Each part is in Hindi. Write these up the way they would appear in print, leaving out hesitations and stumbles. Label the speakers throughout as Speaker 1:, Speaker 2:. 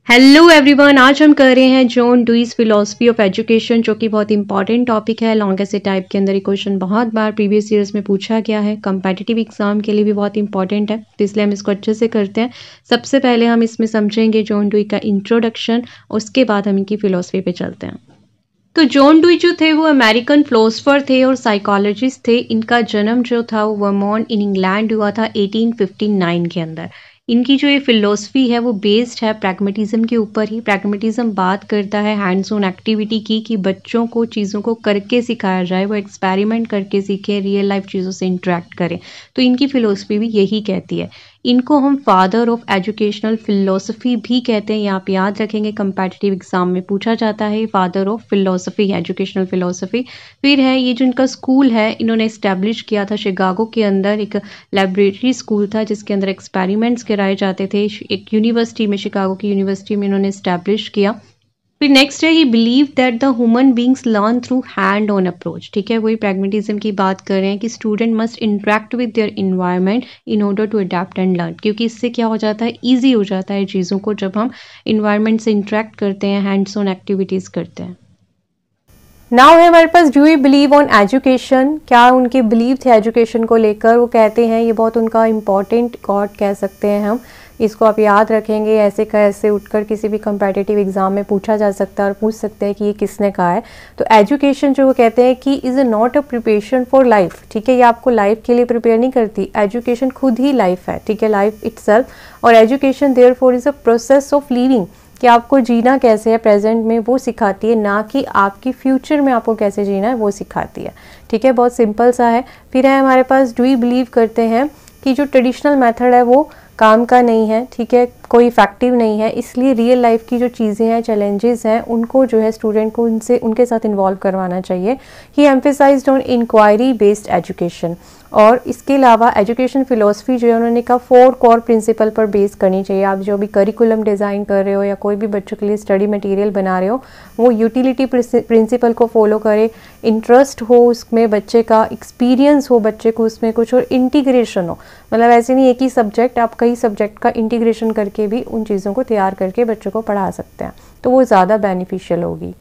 Speaker 1: हेलो एवरीवन, आज हम कर रहे हैं John Dewey's philosophy of education, जो कि बहुत इंपॉर्टेंट टॉपिक है। लॉन्ग ऐसे टाइप के अंदर ये क्वेश्चन बहुत बार प्रीवियस ईयर्स में पूछा गया है, कंपेटिटिव एग्जाम के लिए भी बहुत इंपॉर्टेंट है, तो इसलिए हम इसको अच्छे से करते हैं। सबसे पहले हम इसमें समझेंगे जॉन डुई का इंट्रोडक्शन, उसके बाद हम इनकी फिलॉसफी पे चलते हैं। तो जॉन डुई जो थे वो अमेरिकन फिलोसफर थे और साइकोलॉजिस्ट थे। इनका जन्म जो था वो वर्मोंट इन इंग्लैंड हुआ था 1859 के अंदर। इनकी जो ये फिलोसफी है वो बेस्ड है प्रैग्मेटिज्म के ऊपर ही। प्रैग्मेटिज्म बात करता है हैंड्स ऑन एक्टिविटी की, कि बच्चों को चीज़ों को करके सिखाया जाए, वो एक्सपेरिमेंट करके सीखें, रियल लाइफ चीज़ों से इंटरेक्ट करें। तो इनकी फिलोसफी भी यही कहती है। इनको हम फादर ऑफ एजुकेशनल फिलोसफी भी कहते हैं। ये आप याद रखेंगे, कंपेटिटिव एग्जाम में पूछा जाता है father of philosophy, educational philosophy. फिर है ये जो इनका स्कूल है, इन्होंने इस्टेब्लिश किया था शिकागो के अंदर। एक लेबोरेटरी स्कूल था जिसके अंदर एक्सपेरिमेंट्स कराए जाते थे। एक यूनिवर्सिटी में, शिकागो की यूनिवर्सिटी में इन्होंने इस्टेब्लिश किया। फिर नेक्स्ट है, he believe that the human beings learn through hand on approach. ठीक है, वही प्रैग्मेटिज्म की बात कर रहे हैं कि student must interact with their environment in order to adapt and learn, क्योंकि इससे क्या हो जाता है, ईजी हो जाता है चीज़ों को जब हम इन्वायरमेंट से इंटरेक्ट करते हैं, हैंड्स ऑन एक्टिविटीज़ करते हैं। नाउ है हमारे पास do you believe on education. क्या उनके बिलीव थे एजुकेशन को लेकर। वो कहते हैं, ये बहुत उनका इम्पॉर्टेंट गॉड कह सकते हैं हम, इसको आप याद रखेंगे। ऐसे कैसे उठकर किसी भी कंपेटिटिव एग्जाम में पूछा जा सकता है और पूछ सकते हैं कि ये किसने कहा है। तो एजुकेशन जो वो कहते हैं कि is not a preparation for life. ठीक है, ये आपको लाइफ के लिए प्रिपेयर नहीं करती। एजुकेशन खुद ही लाइफ है, ठीक है, लाइफ इटसेल्फ। और education therefore is a process of living, कि आपको जीना कैसे है प्रेजेंट में वो सिखाती है, ना कि आपकी फ्यूचर में आपको कैसे जीना है वो सिखाती है। ठीक है, बहुत सिंपल सा है। फिर है हमारे पास, डू यू बिलीव करते हैं कि जो ट्रेडिशनल मेथड है वो काम का नहीं है। ठीक है, कोई इफेक्टिव नहीं है, इसलिए रियल लाइफ की जो चीज़ें हैं, चैलेंजेस हैं, उनको जो है स्टूडेंट को उनके साथ इन्वॉल्व करवाना चाहिए। He emphasized on inquiry based education. और इसके अलावा एजुकेशन फिलोसफी जो है उन्होंने कहा 4 कोर प्रिंसिपल पर बेस करनी चाहिए। आप जो भी करिकुलम डिज़ाइन कर रहे हो या कोई भी बच्चों के लिए स्टडी मटेरियल बना रहे हो, वो यूटिलिटी प्रिंसिपल को फॉलो करे, इंटरेस्ट हो उसमें बच्चे का, एक्सपीरियंस हो बच्चे को उसमें कुछ, और इंटीग्रेशन हो। मतलब ऐसे नहीं एक ही सब्जेक्ट, आप कई सब्जेक्ट का इंटीग्रेशन करके भी उन चीज़ों को तैयार करके बच्चों को पढ़ा सकते हैं, तो वो ज़्यादा बेनिफिशियल होगी।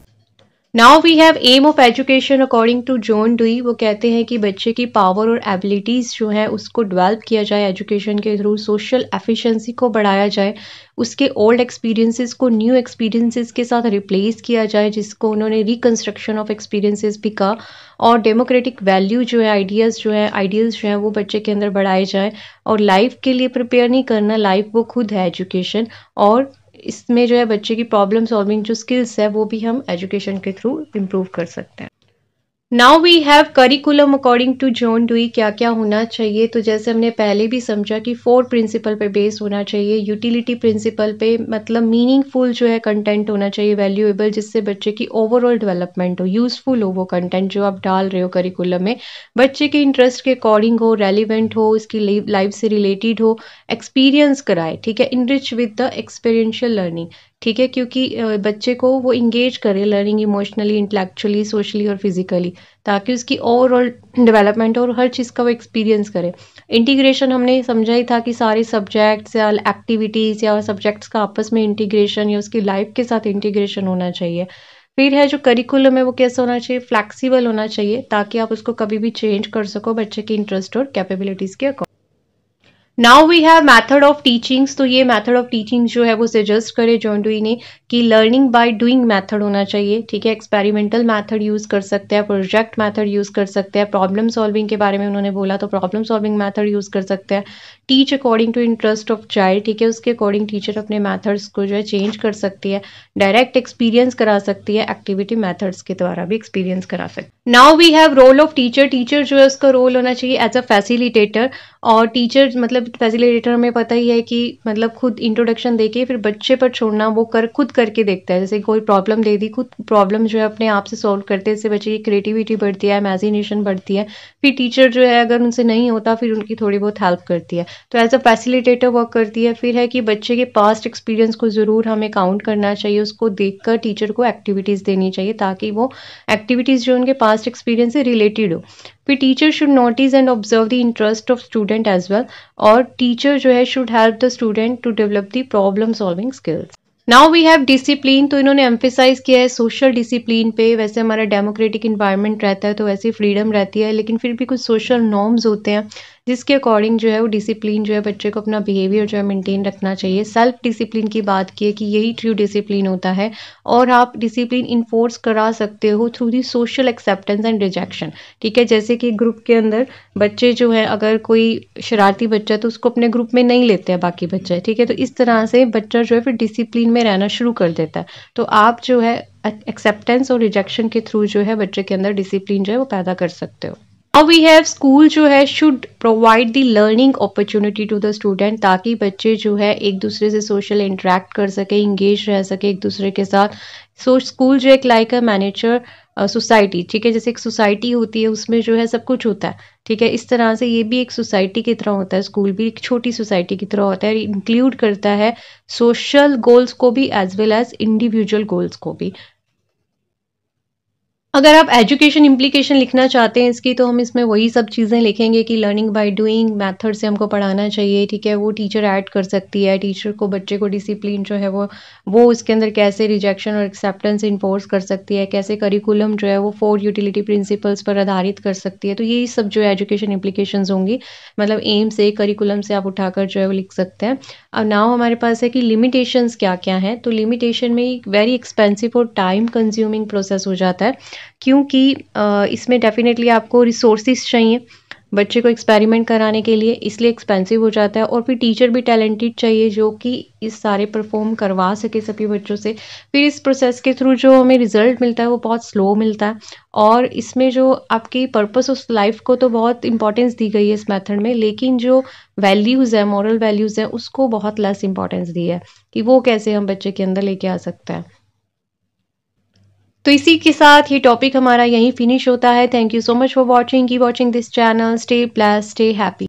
Speaker 1: Now we have aim of education according to John Dewey. वो कहते हैं कि बच्चे की पावर और एबिलिटीज़ जो है उसको डेवलप किया जाए एजुकेशन के थ्रू, सोशल एफिशिएंसी को बढ़ाया जाए, उसके ओल्ड एक्सपीरियंसेस को न्यू एक्सपीरियंसेस के साथ रिप्लेस किया जाए, जिसको उन्होंने रिकंस्ट्रक्शन ऑफ एक्सपीरियंसेस भी कहा। और डेमोक्रेटिक वैल्यू जो है, आइडियाज़ जो है वो बच्चे के अंदर बढ़ाए जाए। और लाइफ के लिए प्रिपेयर नहीं करना, लाइफ वो खुद है एजुकेशन। और इसमें जो है बच्चे की प्रॉब्लम सॉल्विंग जो स्किल्स है वो भी हम एजुकेशन के थ्रू इम्प्रूव कर सकते हैं। Now we have curriculum according to John Dewey. क्या क्या होना चाहिए, तो जैसे हमने पहले भी समझा कि 4 प्रिंसिपल पे बेस होना चाहिए। यूटिलिटी प्रिंसिपल पे, मतलब मीनिंगफुल जो है कंटेंट होना चाहिए, वैल्यूएबल, जिससे बच्चे की ओवरऑल डेवलपमेंट हो, यूजफुल हो वो कंटेंट जो आप डाल रहे हो करिकुलम में, बच्चे के इंटरेस्ट के अकॉर्डिंग हो, रेलिवेंट हो, उसकी लाइफ से रिलेटेड हो, एक्सपीरियंस कराए। ठीक है, enrich with the experiential learning. ठीक है, क्योंकि बच्चे को वो इंगेज करे लर्निंग इमोशनली, इंटेलेक्चुअली, सोशली और फिजिकली, ताकि उसकी ओवरऑल डेवलपमेंट और हर चीज़ का वो एक्सपीरियंस करे। इंटीग्रेशन हमने समझा ही था कि सारे सब्जेक्ट्स या एक्टिविटीज़ या सब्जेक्ट्स का आपस में इंटीग्रेशन या उसकी लाइफ के साथ इंटीग्रेशन होना चाहिए। फिर है जो करिकुलम है वो कैसा होना चाहिए, फ्लैक्सिबल होना चाहिए, ताकि आप उसको कभी भी चेंज कर सको बच्चे के इंटरेस्ट और कैपेबिलिटीज़ के according. Now we have method of teachings. तो ये मैथड ऑफ टीचिंग जो है वो सजेस्ट करे जॉन डुई ने कि लर्निंग बाय डूइंग मैथड होना चाहिए। ठीक है, एक्सपेरिमेंटल मैथड यूज़ कर सकते हैं, प्रोजेक्ट मैथड यूज़ कर सकते हैं, प्रॉब्लम सॉल्विंग के बारे में उन्होंने बोला तो प्रॉब्लम सॉल्विंग मैथड यूज़ कर सकते हैं। Teach according to interest of child. ठीक है, उसके अकॉर्डिंग टीचर अपने मैथड्स को जो है चेंज कर सकती है। डायरेक्ट एक्सपीरियंस करा सकती है, एक्टिविटी मैथड्स के द्वारा भी एक्सपीरियंस करा सकती है। Now we have role of teacher. Teacher जो है उसका रोल होना चाहिए एज अ फैसिलिटेटर। और टीचर मतलब फैसिलिटेटर हमें पता ही है कि मतलब खुद इंट्रोडक्शन देके फिर बच्चे पर छोड़ना, वो खुद करके देखता है। जैसे कोई प्रॉब्लम दे दी, खुद प्रॉब्लम जो है अपने आप से सॉल्व करते हैं, इससे बच्चे की क्रिएटिविटी बढ़ती है, इमेजिनेशन बढ़ती है। फिर टीचर जो है अगर उनसे नहीं होता फिर उनकी थोड़ी बहुत हेल्प करती है, तो एज अ फैसिलिटेटर वर्क करती है। फिर है कि बच्चे के पास्ट एक्सपीरियंस को ज़रूर हमें काउंट करना चाहिए, उसको देखकर टीचर को एक्टिविटीज़ देनी चाहिए, ताकि वो एक्टिविटीज़ जो उनके पास्ट एक्सपीरियंस से रिलेटेड हो। फिर teacher should notice and observe the interest of student as well. और टीचर जो है should help the student to develop the problem solving skills. Now we have discipline, तो इन्होंने एम्फेसाइज किया है सोशल डिसिप्लिन पे। वैसे हमारा डेमोक्रेटिक इन्वायरमेंट रहता है तो वैसे फ्रीडम रहती है, लेकिन फिर भी कुछ सोशल नॉर्म्स होते हैं जिसके अकॉर्डिंग जो है वो डिसिप्लिन जो है बच्चे को अपना बिहेवियर जो है मेंटेन रखना चाहिए। सेल्फ डिसिप्लिन की बात की है कि यही ट्रू डिसिप्लिन होता है, और आप डिसिप्लिन इन्फोर्स करा सकते हो through the social acceptance and rejection. ठीक है, जैसे कि ग्रुप के अंदर बच्चे जो है, अगर कोई शरारती बच्चा है तो उसको अपने ग्रुप में नहीं लेते हैं बाकी बच्चे। ठीक है, तो इस तरह से बच्चा जो है फिर डिसिप्लिन में रहना शुरू कर देता है। तो आप जो है एक्सेप्टेंस और रिजेक्शन के थ्रू जो है बच्चे के अंदर डिसिप्लिन जो है वो पैदा कर सकते हो। अब वी हैव स्कूल जो है should provide the learning opportunity to the student, ताकि बच्चे जो है एक दूसरे से सोशल इंटरेक्ट कर सके, इंगेज रह सके एक दूसरे के साथ। सो स्कूल जो एक लाइक अ मैनेजर सोसाइटी, ठीक है, जैसे एक सोसाइटी होती है उसमें जो है सब कुछ होता है। ठीक है, इस तरह से ये भी एक सोसाइटी की तरह होता है, स्कूल भी एक छोटी सोसाइटी की तरह होता है, इंक्लूड करता है सोशल गोल्स को भी as well as individual goals को भी। अगर आप एजुकेशन इम्प्लीकेशन लिखना चाहते हैं इसकी, तो हम इसमें वही सब चीज़ें लिखेंगे कि लर्निंग बाय डूइंग मेथड से हमको पढ़ाना चाहिए। ठीक है, वो टीचर ऐड कर सकती है, टीचर को बच्चे को डिसिप्लिन जो है वो उसके अंदर कैसे रिजेक्शन और एक्सेप्टेंस इन्फोर्स कर सकती है, कैसे करिकुलम जो है वो 4 यूटिलिटी प्रिंसिपल्स पर आधारित कर सकती है। तो यही सब जो है एजुकेशन इम्प्लीकेशंस होंगी, मतलब एम से करिकुलम से आप उठाकर जो है वो लिख सकते हैं। अब नाउ हमारे पास है कि लिमिटेशंस क्या क्या हैं। तो लिमिटेशन में एक वेरी एक्सपेंसिव और टाइम कंज्यूमिंग प्रोसेस हो जाता है, क्योंकि इसमें डेफिनेटली आपको रिसोर्सेज चाहिए बच्चे को एक्सपेरिमेंट कराने के लिए, इसलिए एक्सपेंसिव हो जाता है। और फिर टीचर भी टैलेंटेड चाहिए जो कि इस सारे परफॉर्म करवा सके सभी बच्चों से। फिर इस प्रोसेस के थ्रू जो हमें रिजल्ट मिलता है वो बहुत स्लो मिलता है, और इसमें जो आपकी पर्पस ऑफ लाइफ को तो बहुत इंपॉर्टेंस दी गई है इस मेथड में, लेकिन जो वैल्यूज़ है, मॉरल वैल्यूज़ है, उसको बहुत लेस इंपॉर्टेंस दी है कि वो कैसे हम बच्चे के अंदर लेके आ सकते हैं। तो इसी के साथ ये टॉपिक हमारा यहीं फिनिश होता है। Thank you so much for watching, keep watching this channel, stay blessed, stay happy.